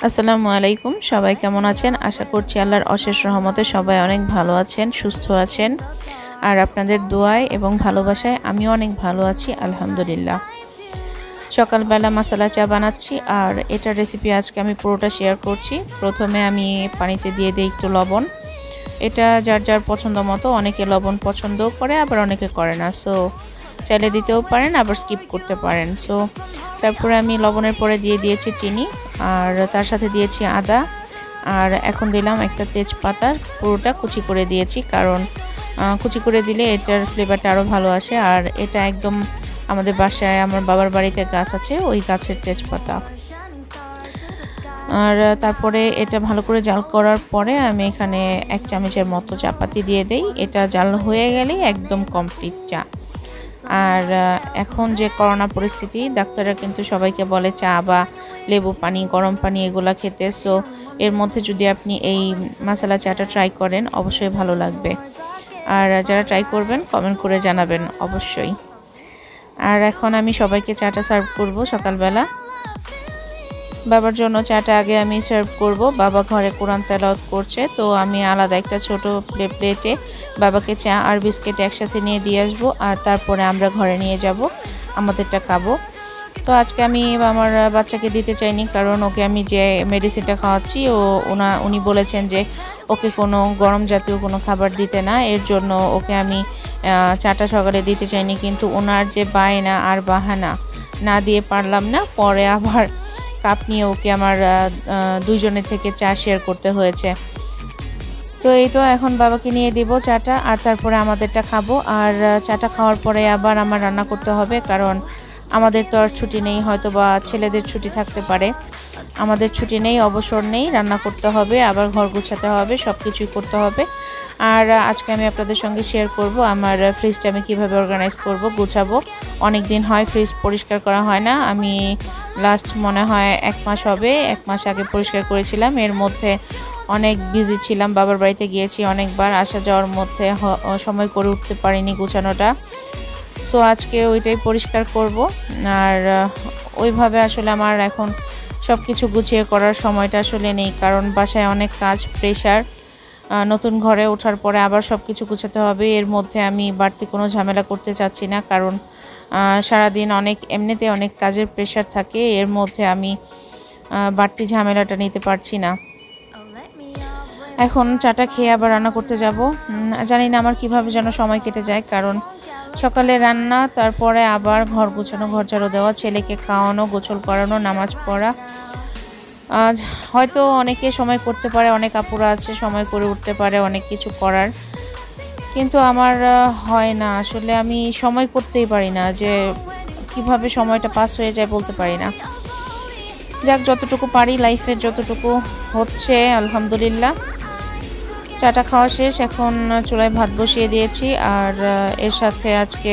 আসসালামু আলাইকুম। সবাই কেমন আছেন? আশা করছি আল্লাহর অশেষ রহমতে সবাই অনেক ভালো আছেন, সুস্থ আছেন। আর আপনাদের দোয়ায় এবং ভালোবাসায় আমিও অনেক ভালো আছি, আলহামদুলিল্লাহ। সকালবেলা মশলা চা বানাচ্ছি, আর এটার রেসিপি আজকে আমি পুরোটা শেয়ার করছি। প্রথমে আমি পানিতে দিয়ে দিই একটু লবণ। এটা যার যার পছন্দ মতো, অনেকে লবণ পছন্দও করে, আবার অনেকে করে না। সো চাইলে দিতেও পারেন, আবার স্কিপ করতে পারেন। সো তারপরে আমি লবণের পরে দিয়ে দিয়েছি চিনি, আর তার সাথে দিয়েছি আদা, আর এখন দিলাম একটা তেজপাতা। পুরোটা কুচি করে দিয়েছি, কারণ কুচি করে দিলে এটার ফ্লেভারটা আরও ভালো আসে। আর এটা একদম আমাদের বাসায়, আমার বাবার বাড়িতে গাছ আছে, ওই গাছের তেজপাতা। আর তারপরে এটা ভালো করে জাল করার পরে আমি এখানে 1 চামচের মতো চাপাতি দিয়ে দেই। এটা জাল হয়ে গেলেই একদম কমপ্লিট চা। আর এখন যে করোনা পরিস্থিতি, ডাক্তাররা কিন্তু সবাইকে বলে চা বা লেবু পানি, গরম পানি এগুলা খেতে। সো এর মধ্যে যদি আপনি এই মশলা চাটা ট্রাই করেন, অবশ্যই ভালো লাগবে। আর যারা ট্রাই করবেন কমেন্ট করে জানাবেন অবশ্যই। আর এখন আমি সবাইকে চাটা সার্ভ করব সকালবেলা। বাবার জন্য চাটা আগে আমি সার্ভ করব। বাবা ঘরে কোরআন তেলাওয়াত করছে, তো আমি আলাদা একটা ছোট প্লেটে বাবাকে চা আর বিস্কিট একসাথে নিয়ে দিয়ে আসবো, আর তারপরে আমরা ঘরে নিয়ে যাব, আমাদেরটা খাবো। তো আজকে আমি আমার বাচ্চাকে দিতে চাইনি, কারণ ওকে আমি যে মেডিসিনটা খাওয়াচ্ছি উনি বলেছেন যে ওকে কোনো গরম জাতীয় কোনো খাবার দিতে না, এর জন্য ওকে আমি চাটা সকালে দিতে চাইনি। কিন্তু ওনার যে বায়না আর বাহানা, না দিয়ে পারলাম না। পরে আবার কাপ নিয়ে ওকে আমার দুইজনের থেকে চা শেয়ার করতে হয়েছে। তো এই তো এখন বাবাকে নিয়ে দিব চাটা, আর তারপরে আমাদেরটা খাবো। আর চাটা খাওয়ার পরে আবার আমার রান্না করতে হবে, কারণ আমাদের তো আর ছুটি নেই, হয়তো বা ছেলেদের ছুটি থাকতে পারে। আমাদের ছুটি নেই, অবসর নেই, রান্না করতে হবে, আবার ঘর গুছাতে হবে, সব কিছুই করতে হবে। আর আজকে আমি আপনাদের সঙ্গে শেয়ার করব আমার ফ্রিজটা আমি কিভাবে অর্গানাইজ করব, গুছাবো। অনেক দিন হয় ফ্রিজ পরিষ্কার করা হয় না। আমি লাস্ট মনে হয় 1 মাস হবে, 1 মাস আগে পরিষ্কার করেছিলাম। এর মধ্যে অনেক বিজি ছিলাম, বাবার বাড়িতে গিয়েছি অনেকবার, আসা যাওয়ার মধ্যে সময় করে উঠতে পারিনি গুছানোটা। সো আজকে ওইটাই পরিষ্কার করব। আর ওইভাবে আসলে আমার এখন সব কিছু গুছিয়ে করার সময়টা আসলে নেই, কারণ বাসায় অনেক কাজ, প্রেশার। নতুন ঘরে ওঠার পরে আবার সব কিছু গুছাতে হবে। এর মধ্যে আমি বাড়তি কোনো ঝামেলা করতে চাচ্ছি না, কারণ সারাদিন এমনিতে অনেক কাজের প্রেশার থাকে। এর মধ্যে আমি বাড়তি ঝামেলাটা নিতে পারছি না। এখন চাটা খেয়ে আবার রান্না করতে যাব। জানি না আমার কিভাবে যেন সময় কেটে যায়, কারণ সকালে রান্না, তারপরে আবার ঘর গুছানো, ঘর ঝাড়ু দেওয়া, ছেলেকে খাওয়ানো, গোসল করানো, নামাজ পড়া। হয়তো অনেকে সময় করতে পারে, অনেক আপুরা আছে সময় করে উঠতে পারে অনেক কিছু করার, কিন্তু আমার হয় না। আসলে আমি সময় করতেই পারি না, যে কিভাবে সময়টা পাস হয়ে যায় বলতে পারি না। যাক, যতটুকু পারি, লাইফের যতটুকু হচ্ছে আলহামদুলিল্লাহ। চাটা খাওয়া শেষ, এখন চুলায় ভাত বসিয়ে দিয়েছি। আর এর সাথে আজকে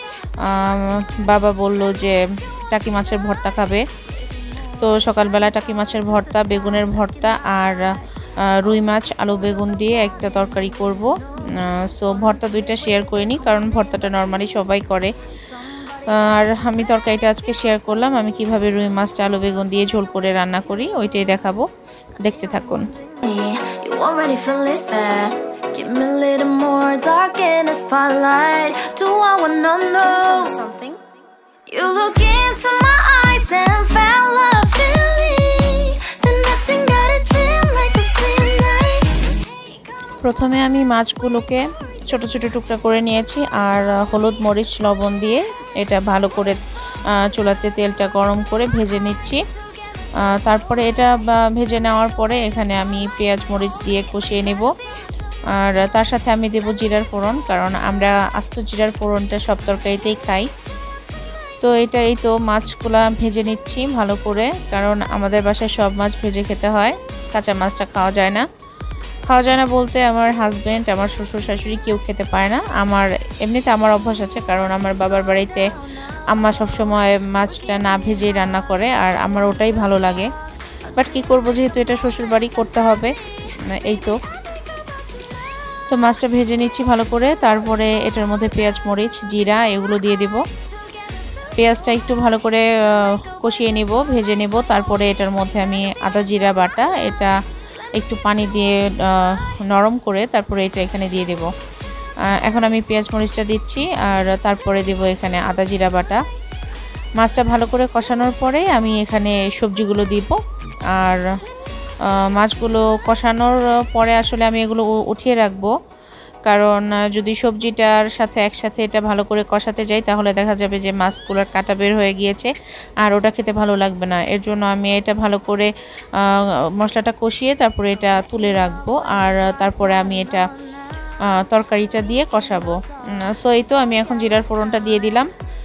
বাবা বলল যে টাকি মাছের ভর্তা খাবে। তো সকালবেলা টাকি মাছের ভর্তা, বেগুনের ভর্তা, আর রুই মাছ আলু বেগুন দিয়ে একটা তরকারি করব। সো ভর্তা দুইটা শেয়ার করিনি, কারণ ভর্তাটা নর্মালি সবাই করে। আর আমি তরকারিটা আজকে শেয়ার করলাম, আমি কিভাবে রুই মাছটা আলু বেগুন দিয়ে ঝোল করে রান্না করি, ওইটাই দেখাবো। দেখতে থাকুন। Already feel it there. Give me a little more dark in the spotlight. Do I wanna know something? You look into my eyes and found love feeling. Then nothing got a dream like a sweet night. প্রথমে আমি মাছগুলোকে ছোট ছোট টুকরা করে নিয়েছি, আর হলুদ মরিচ লবণ দিয়ে এটা ভালো করে চুলাতে তেলটা গরম করে ভেজে নিচ্ছি। তারপরে এটা ভেজে নেওয়ার পরে এখানে আমি পেঁয়াজ মরিচ দিয়ে কষিয়ে নেব। আর তার সাথে আমি দেব জিরার ফোড়ন, কারণ আমরা আস্ত জিরার ফোড়নটা সব তরকারিতেই খাই। তো এই তো মাছগুলা ভেজে নিচ্ছি ভালো করে, কারণ আমাদের বাসায় সব মাছ ভেজে খেতে হয়, কাঁচা মাছটা খাওয়া যায় না। বলতে আমার হাজব্যান্ড, আমার শ্বশুর শাশুড়ি কেউ খেতে পারে না। এমনিতে আমার অভ্যাস আছে, কারণ আমার বাবার বাড়িতে আম্মা সবসময় মাছটা না ভেজেই রান্না করে, আর আমার ওটাই ভালো লাগে। বাট কি করব, যেহেতু এটা শ্বশুর বাড়ি, করতে হবে। এই তো মাছটা ভেজে নিচ্ছি ভালো করে। তারপরে এটার মধ্যে পেঁয়াজ মরিচ জিরা এগুলো দিয়ে দেব। পেঁয়াজটা একটু ভালো করে কষিয়ে নেব, ভেজে নেব। তারপরে এটার মধ্যে আমি আদা জিরা বাটা এটা একটু পানি দিয়ে নরম করে তারপরে এটা এখানে দিয়ে দেব। এখন আমি পেঁয়াজ মরিচটা দিচ্ছি আর তারপরে দেব এখানে আদা জিরা বাটা। মাছটা ভালো করে কষানোর পরে আমি এখানে সবজিগুলো দিব। আর মাছগুলো কষানোর পরে আসলে আমি এগুলো উঠিয়ে রাখবো, কারণ যদি সবজিটার সাথে একসাথে এটা ভালো করে কষাতে যাই তাহলে দেখা যাবে যে মাছগুলোর কাঁটা বের হয়ে গিয়েছে আর ওটা খেতে ভালো লাগবে না। এর জন্য আমি এটা ভালো করে মশলাটা কষিয়ে তারপরে এটা তুলে রাখবো আর তারপরে আমি এটা তরকারিটা দিয়ে কষাবো। সো এই তো আমি এখন জিরার ফোড়নটা দিয়ে দিলাম।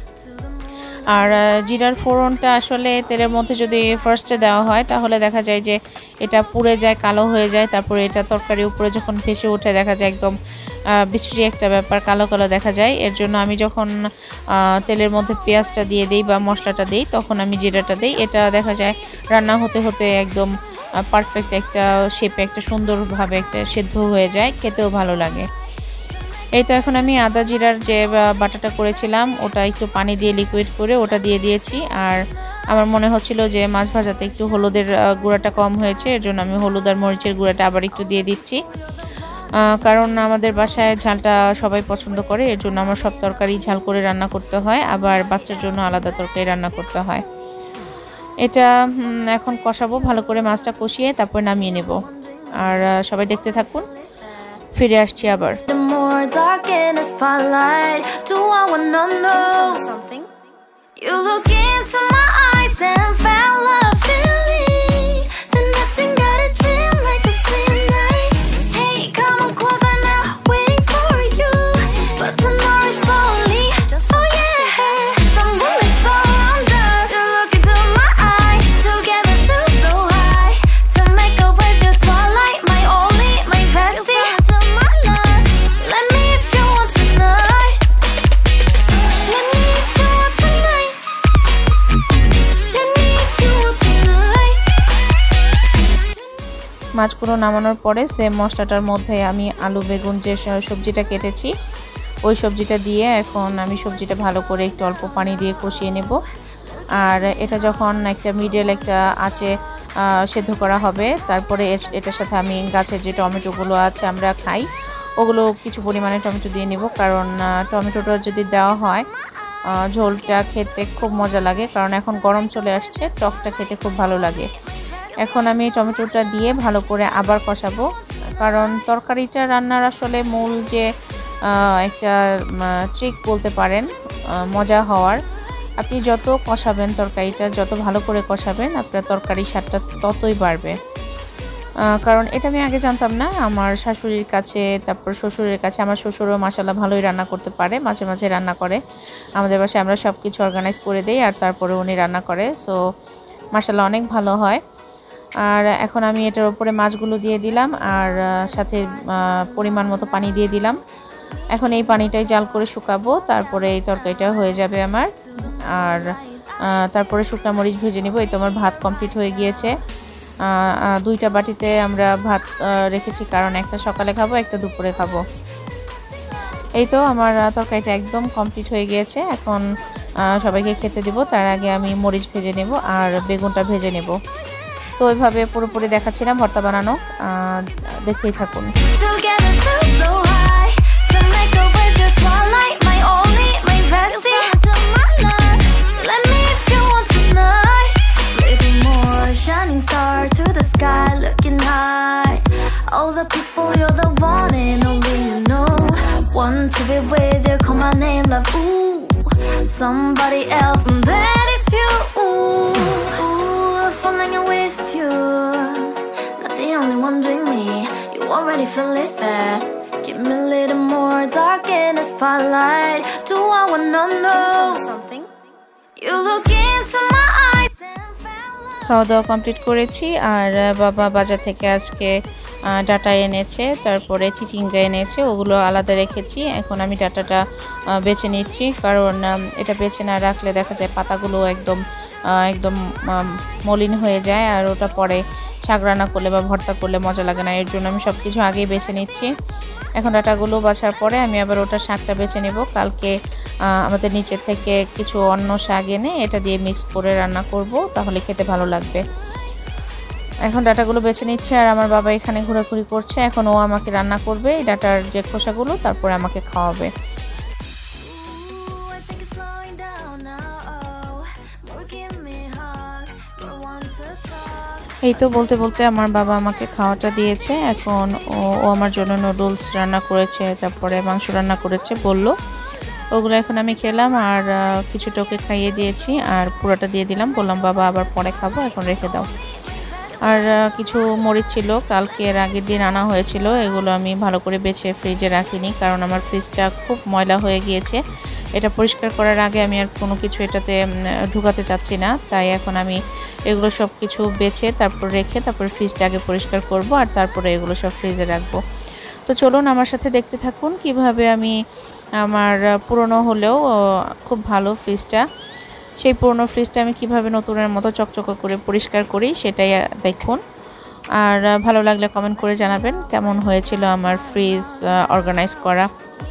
আর জিরার ফোড়নটা আসলে তেলের মধ্যে যদি ফার্স্টে দেওয়া হয় তাহলে দেখা যায় যে এটা পুড়ে যায়, কালো হয়ে যায়। তারপরে এটা তরকারির উপরে যখন ভেসে ওঠে দেখা যায় একদম বিশ্রী একটা ব্যাপার, কালো কালো দেখা যায়। এর জন্য আমি যখন তেলের মধ্যে পেঁয়াজটা দিয়ে দিই বা মশলাটা দিই তখন আমি জিরাটা দিই। এটা দেখা যায় রান্না হতে হতে একদম পারফেক্ট একটা শেপে একটা সুন্দরভাবে একটা সেদ্ধ হয়ে যায়, খেতেও ভালো লাগে। এই তো এখন আমি আদা জিরার যে বাটাটা করেছিলাম ওটা একটু পানি দিয়ে লিকুইড করে ওটা দিয়ে দিয়েছি। আর আমার মনে হচ্ছিল যে মাছ ভাজাতে একটু হলুদের গুঁড়াটা কম হয়েছে, এর জন্য আমি হলুদ আর মরিচের গুঁড়াটা আবার একটু দিয়ে দিচ্ছি। কারণ আমাদের বাসায় ঝালটা সবাই পছন্দ করে, এর জন্য আমার সব তরকারি ঝাল করে রান্না করতে হয়, আবার বাচ্চার জন্য আলাদা তরকারি রান্না করতে হয়। এটা এখন কষাবো ভালো করে, মাছটা কষিয়ে তারপর নামিয়ে নেব। আর সবাই দেখতে থাকুন, ফিরে আসছি আবার। Dark in the spotlight. Do I wanna know something? You look into my eyes and fell a feeling. Then nothing got a dream like a same night. Hey, come on closer now, waiting for you. But tomorrow is slowly. Oh yeah, the moonlight's all around us. You look into my eyes, together feel so high. To make up with the twilight, my only, my bestie. Let me if you want tonight. Let me if you want tonight. Let me if you want tonight. মাছগুলো নামানোর পরে same মশলাটার মধ্যে আমি আলু বেগুন যে সবজিটা কেটেছি ওই সবজিটা দিয়ে এখন আমি সবজিটা ভালো করে একটু অল্প পানি দিয়ে কষিয়ে নেব। আর এটা যখন একটা মিডিয়াল একটা আঁচে সেদ্ধ করা হবে তারপরে এটার সাথে আমি গাছের যে টমেটোগুলো আছে আমরা খাই ওগুলো কিছু পরিমাণে টমেটো দিয়ে নেব, কারণ টমেটোটা যদি দেওয়া হয় ঝোলটা খেতে খুব মজা লাগে, কারণ এখন গরম চলে আসছে, টকটা খেতে খুব ভালো লাগে। এখন আমি টমেটোটা দিয়ে ভালো করে আবার কষাবো, কারণ তরকারিটা রান্নার আসলে মূল যে একটা ট্রিক বলতে পারেন মজা হওয়ার, আপনি যত কষাবেন তরকারিটা যত ভালো করে কষাবেন আপনার তরকারির স্বাদটা ততই বাড়বে। কারণ এটা আমি আগে জানতাম না, আমার শাশুড়ির কাছে তারপর শ্বশুরের কাছে, আমার শ্বশুরও মাশাআল্লাহ ভালোই রান্না করতে পারে, মাঝে মাঝে রান্না করে। আমাদের বাসায় আমরা সব কিছু অর্গানাইজ করে দিই আর তারপরে উনি রান্না করে, সো মাশাআল্লাহ অনেক ভালো হয়। আর এখন আমি এটার উপরে মাছগুলো দিয়ে দিলাম আর সাথে পরিমাণ মতো পানি দিয়ে দিলাম। এখন এই পানিটাই জাল করে শুকাবো, তারপরে এই তরকারিটা হয়ে যাবে আমার। আর তারপরে শুকনো মরিচ ভেজে নিব। এই তো আমার ভাত কমপ্লিট হয়ে গিয়েছে। দুইটা বাটিতে আমরা ভাত রেখেছি, কারণ একটা সকালে খাবো একটা দুপুরে খাবো। এই তো আমার তরকারিটা একদম কমপ্লিট হয়ে গিয়েছে। এখন সবাইকে খেতে দিব, তার আগে আমি মরিচ ভেজে নেব আর বেগুনটা ভেজে নেব। তো ওইভাবে পুরোপুরি দেখাচ্ছিলাম ভর্তা বানানো, দেখতেই থাকুন। Shining star to the sky, looking high. All the people, you're the one and only you know. Want to be with you, call my name, love. Ooh, somebody else, and that is you. Ooh, falling with you. Not the only one doing me. You already feel it there. Give me a little more dark in the spotlight. Do I wanna know something? You look into my eyes and খাওয়া দাওয়া complete করেছি। আর বাবা বাজার থেকে আজকে data এনেছে, তারপরে চিচিঙ্গা এনেছে, ওগুলো আলাদা রেখেছি। এখন আমি ডাটাটা বেছে নিচ্ছি, কারণ এটা বেছে না রাখলে দেখা যায় পাতাগুলো একদম মলিন হয়ে যায় আর ওটা পরে শাক রান্না করলে বা ভর্তা করলে মজা লাগে না। এর জন্য আমি সব কিছু আগেই বেছে নিচ্ছি। এখন ডাটাগুলো বাছার পরে আমি আবার ওটা শাকটা বেছে নেব। কালকে আমাদের নিচে থেকে কিছু অন্য শাক এনে এটা দিয়ে মিক্স করে রান্না করব, তাহলে খেতে ভালো লাগবে। এখন ডাটাগুলো বেছে নিচ্ছে আর আমার বাবা এখানে ঘোরাঘুরি করছে। এখন ও আমাকে রান্না করবে এই ডাটার যে খোসাগুলো, তারপরে আমাকে খাওয়াবে। এই তো বলতে বলতে আমার বাবা আমাকে খাওয়াটা দিয়েছে। এখন ও আমার জন্য নুডলস রান্না করেছে, তারপরে মাংস রান্না করেছে বলল, ওগুলো এখন আমি খেলাম আর কিছুটা ওকে খাইয়ে দিয়েছি আর পুরোটা দিয়ে দিলাম। বললাম বাবা আবার পরে খাবো, এখন রেখে দাও। আর কিছু মরিচ ছিল, কালকে এর আগের দিন আনা হয়েছিল, এগুলো আমি ভালো করে বেছে ফ্রিজে রাখিনি, কারণ আমার ফ্রিজটা খুব ময়লা হয়ে গিয়েছে। এটা পরিষ্কার করার আগে আমি আর কোনো কিছু এটাতে ঢুকাতে চাচ্ছি না, তাই এখন আমি এগুলো সব কিছু বেছে তারপর রেখে তারপর ফ্রিজটা আগে পরিষ্কার করব আর তারপরে এগুলো সব ফ্রিজে রাখবো। তো চলুন আমার সাথে দেখতে থাকুন কিভাবে আমি আমার পুরনো হলেও খুব ভালো ফ্রিজটা, সেই পুরনো ফ্রিজটা আমি কিভাবে নতুনের মতো চকচকে করে পরিষ্কার করি সেটাই দেখুন। আর ভালো লাগলে কমেন্ট করে জানাবেন কেমন হয়েছিল আমার ফ্রিজ অর্গানাইজ করা।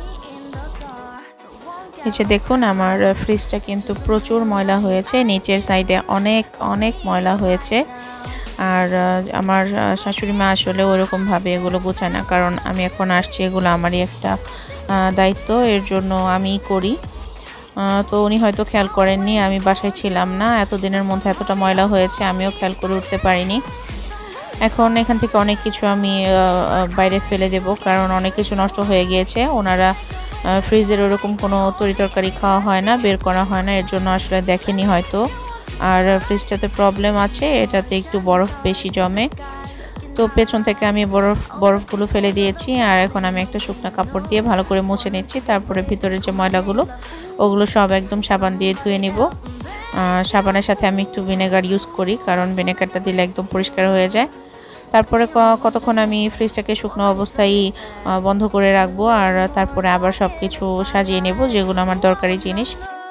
নিচে দেখুন আমার ফ্রিজটা কিন্তু প্রচুর ময়লা হয়েছে, নিচের সাইডে অনেক অনেক ময়লা হয়েছে। আর আমার শাশুড়ি মা আসলে ওরকমভাবে এগুলো গোছায় না, কারণ আমি এখন আসছি, এগুলো আমারই একটা দায়িত্ব, এর জন্য আমিই করি। তো উনি হয়তো খেয়াল করেননি, আমি বাসায় ছিলাম না, এতদিনের মধ্যে এতটা ময়লা হয়েছে আমিও খেয়াল করে উঠতে পারিনি। এখন এখান থেকে অনেক কিছু আমি বাইরে ফেলে দেব, কারণ অনেক কিছু নষ্ট হয়ে গিয়েছে। ওনারা ফ্রিজের ওরকম কোনো তরকারি খাওয়া হয় না, বের করা হয় না, এর জন্য আসলে দেখেনি হয়তো। আর ফ্রিজটাতে প্রবলেম আছে, এটাতে একটু বরফ বেশি জমে, তো পেছন থেকে আমি বরফগুলো ফেলে দিয়েছি। আর এখন আমি একটা শুকনো কাপড় দিয়ে ভালো করে মুছে নিচ্ছি, তারপরে ভিতরে যে ময়লাগুলো ওগুলো সব একদম সাবান দিয়ে ধুয়ে নিব। সাবানের সাথে আমি একটু ভিনেগার ইউজ করি, কারণ ভিনেগারটা দিলে একদম পরিষ্কার হয়ে যায়। তারপরে কতক্ষণ আমি ফ্রিজটাকে শুকনো অবস্থায় বন্ধ করে রাখবো, আর তারপরে আবার সব কিছু সাজিয়ে নেব যেগুলো আমার দরকারি জিনিস।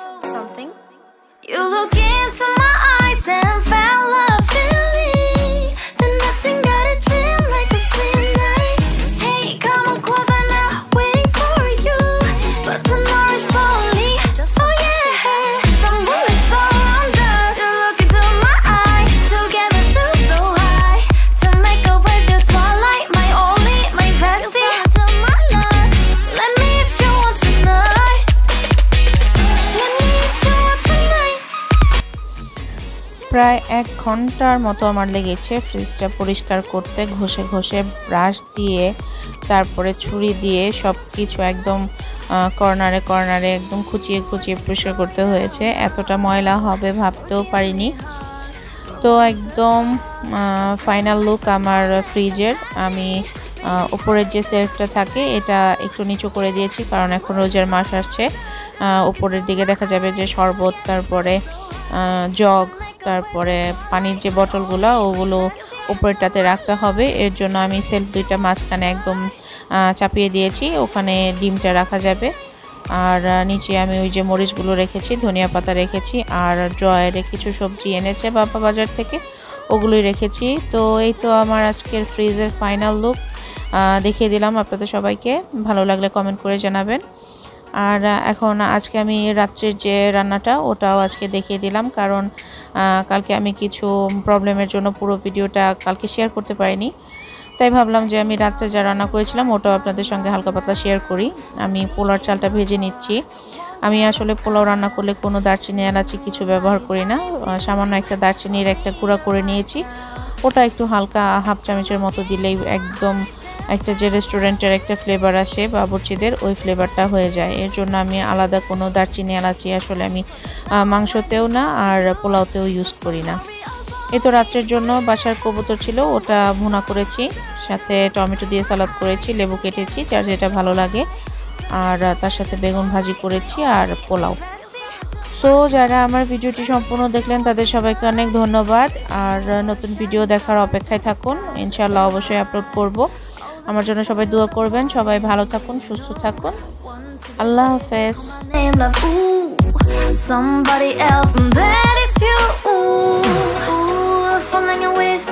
প্রায় 1 ঘন্টার মতো আমার লেগেছে ফ্রিজটা পরিষ্কার করতে, ঘষে ঘষে ব্রাশ দিয়ে তারপরে ছুরি দিয়ে সব কিছু একদম কর্নারে কর্নারে একদম খুঁচিয়ে খুঁচিয়ে পরিষ্কার করতে হয়েছে। এতটা ময়লা হবে ভাবতেও পারিনি। তো একদম ফাইনাল লুক আমার ফ্রিজের। আমি উপরের যে সেলফটা থাকে এটা একটু নিচু করে দিয়েছি, কারণ এখন রোজার মাস আসছে। উপরের দিকে দেখা যাবে যে শরবত, তারপরে জগ, তারপরে পানির যে বোতলগুলো ওগুলো উপরেরটাতে রাখতে হবে, এর জন্য আমি সেলফ দুইটা মাঝখানে একদম চাপিয়ে দিয়েছি, ওখানে ডিমটা রাখা যাবে। আর নিচে আমি ওই যে মরিচগুলো রেখেছি, ধনিয়া পাতা রেখেছি, আর ড্রয়ারে কিছু সবজি এনেছে বাবা বাজার থেকে, ওগুলোই রেখেছি। তো এই তো আমার আজকের ফ্রিজের ফাইনাল লুক দেখিয়ে দিলাম আপনাদের সবাইকে। ভালো লাগলে কমেন্ট করে জানাবেন। আর এখন আজকে আমি রাত্রের যে রান্নাটা ওটাও আজকে দেখিয়ে দিলাম, কারণ কালকে আমি কিছু প্রবলেমের জন্য পুরো ভিডিওটা কালকে শেয়ার করতে পারিনি, তাই ভাবলাম যে আমি রাত্রে যা রান্না করেছিলাম ওটাও আপনাদের সঙ্গে হালকা পাতলা শেয়ার করি। আমি পোলার চালটা ভেজে নিচ্ছি। আমি আসলে পোলাও রান্না করলে কোনো দারচিনি এলাচি কিছু ব্যবহার করি না, সামান্য একটা দারচিনির একটা গুঁড়া করে নিয়েছি, ওটা একটু হালকা হাফ চামচের মতো দিলেই একদম একটা যে রেস্টুরেন্টের একটা ফ্লেভার আসে বাবুর্চিদের, ওই ফ্লেভারটা হয়ে যায়। এর জন্য আমি আলাদা কোনো দারচিনি এলাচি আসলে আমি মাংসতেও না আর পোলাওতেও ইউজ করি না। এই তো রাত্রের জন্য বাসার কবুতর ছিল, ওটা ভুনা করেছি, সাথে টমেটো দিয়ে সালাদ করেছি, লেবু কেটেছি যার যেটা ভালো লাগে, আর তার সাথে বেগুন ভাজি করেছি আর পোলাও। সো যারা আমার ভিডিওটি সম্পূর্ণ দেখলেন তাদের সবাইকে অনেক ধন্যবাদ। আর নতুন ভিডিও দেখার অপেক্ষায় থাকুন, ইনশাআল্লাহ অবশ্যই আপলোড করব। আমার জন্য সবাই দোয়া করবেন, সবাই ভালো থাকুন, সুস্থ থাকুন, আল্লাহ হাফেজ। Somebody else, and that is you. Falling with